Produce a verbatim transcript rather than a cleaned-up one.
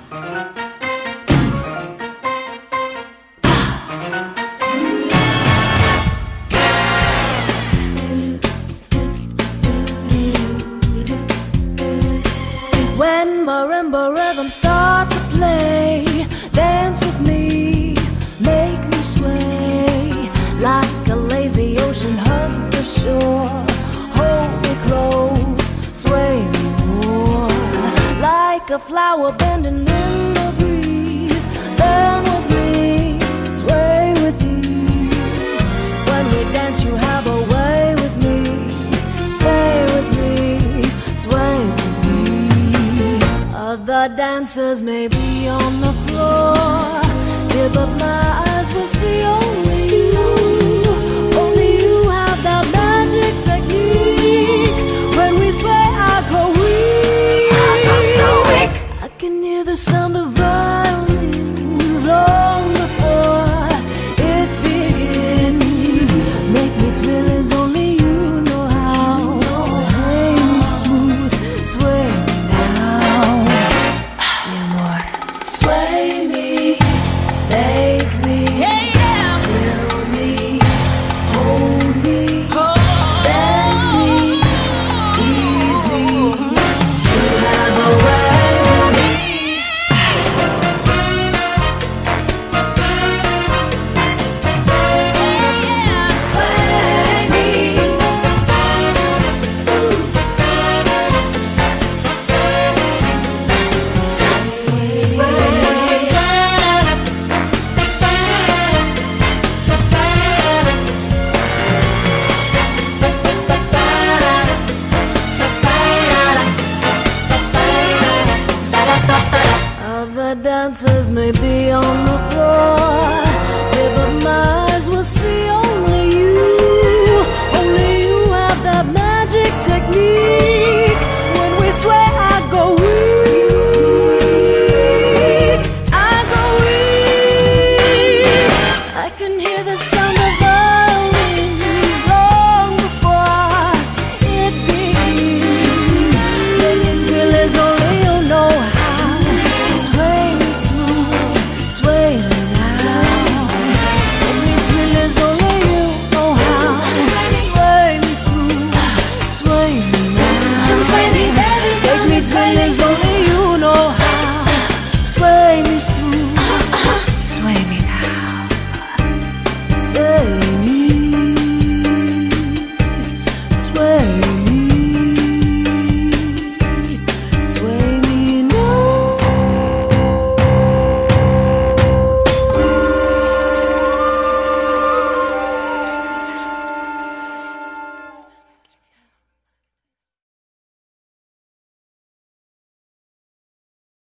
When marimba rhythms start to play, dance with me, make me sway. Like a lazy ocean hugs the shore, hold me close, sway me more. Like a flower bending in the breeze, bend with me, sway with ease. When we dance you have a way with me, stay with me, sway with me. Other dancers may be on the floor, here but my eyes will see only you. Only you have that magic technique. When we sway I go weak, I go so weak. I can hear the sound of violins long before it begins. Make me thrill as only you know how. Sway me smooth, sway me now. Mi amor, sway me, make me, thrill me, hold me, bend me, ease me. You have a way with me. Sway me. Other dancers may be on the floor, here but my